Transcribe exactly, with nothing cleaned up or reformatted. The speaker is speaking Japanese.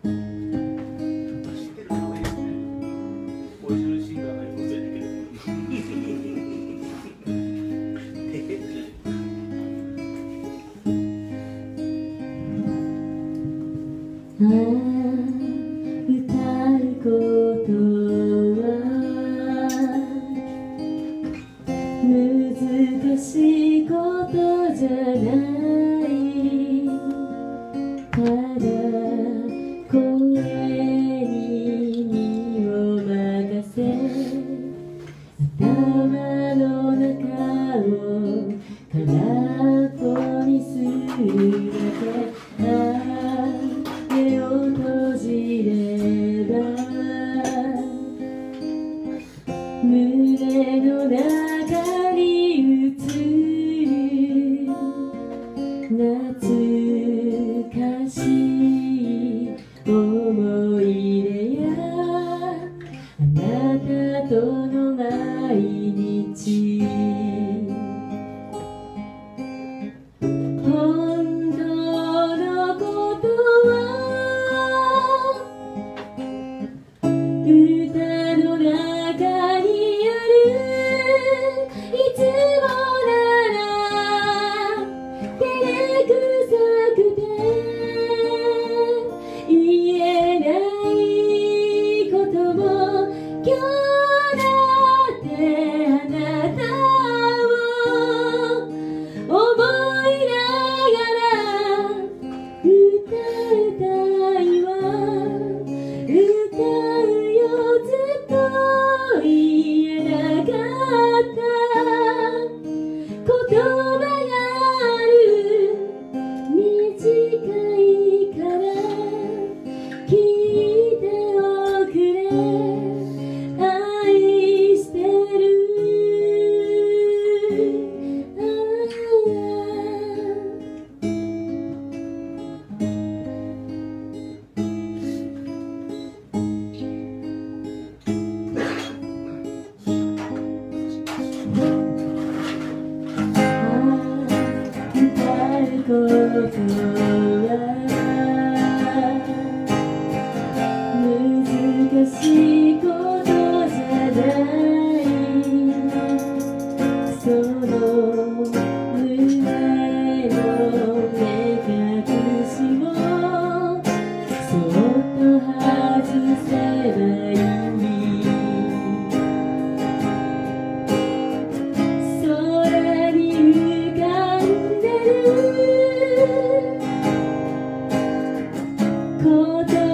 ってるのがいいですね。オリジナルシンガーがいますよね。 ああ、歌うことは難しいことじゃない。ただ声に身を任せ、頭の中を空っぽにするだけ。ああ、目を閉じれば胸の中に映る懐かしい思い出やあなたとの毎日。本当のことは歌の中にある。いつもなら照れくさくて言えないことも今日だってあなたを思いながら歌うたいわ。歌うよずっと言えなかった言葉がある。短いから聞いておくれ。愛してる。あ歌うことは難しいことじゃない。その胸の目隠しをそっと外せばいい。空に浮かんでること